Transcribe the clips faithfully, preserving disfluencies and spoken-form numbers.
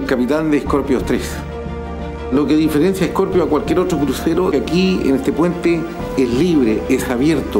capitán de Scorpios tres. Lo que diferencia a Scorpio a cualquier otro crucero, que aquí en este puente es libre, es abierto.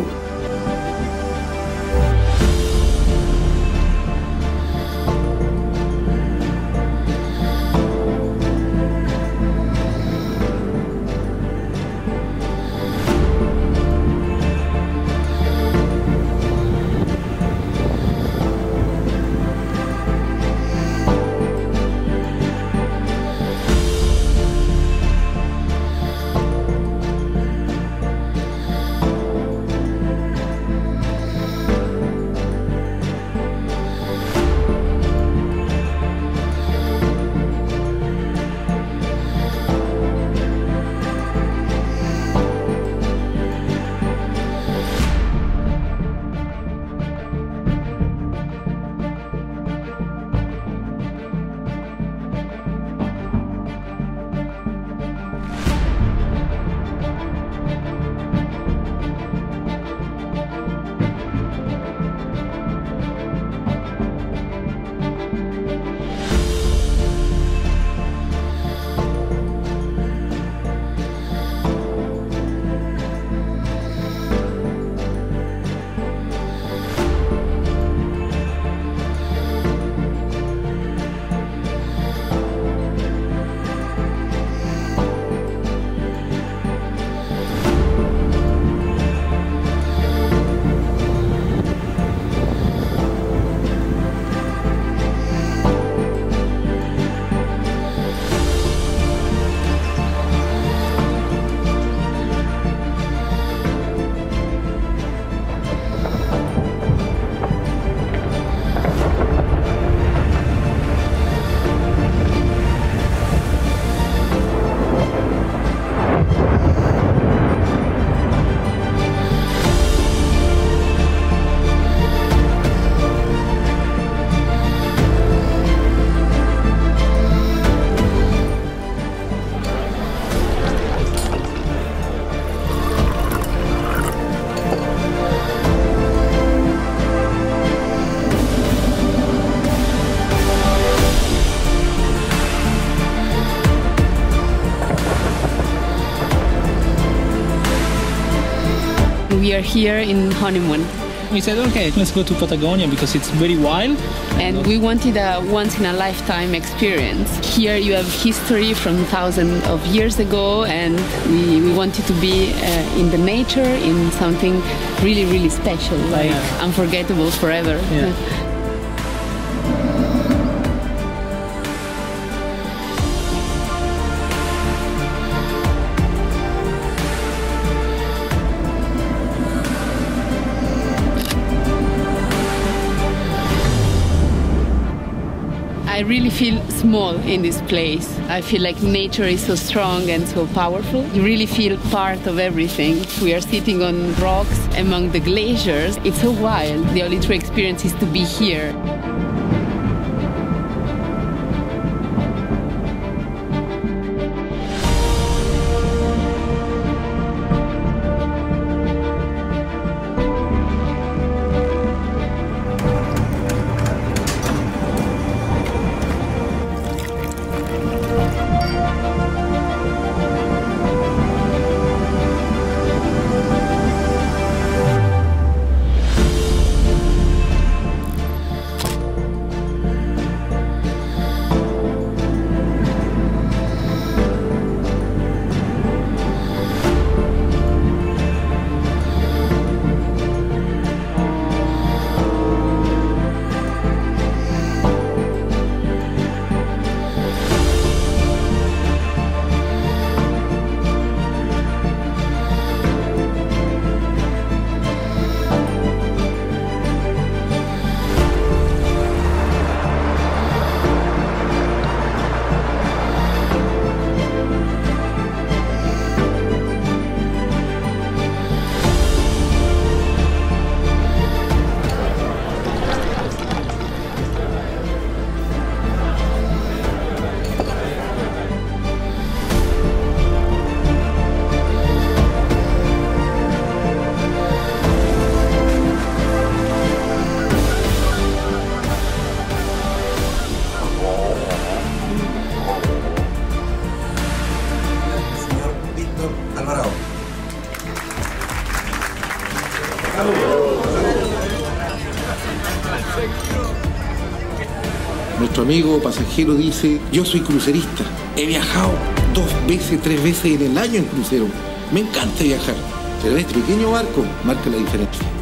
We are here in honeymoon. We said, okay, let's go to Patagonia because it's very wild. And we wanted a once-in-a-lifetime experience. Here you have history from thousands of years ago, and we, we wanted to be uh, in the nature, in something really, really special, like yeah. unforgettable forever. Yeah. I really feel small in this place. I feel like nature is so strong and so powerful. You really feel part of everything. We are sitting on rocks among the glaciers. It's so wild. The only true experience is to be here. Nuestro amigo pasajero dice, yo soy crucerista, he viajado dos veces, tres veces en el año en crucero, me encanta viajar, pero este pequeño barco marca la diferencia.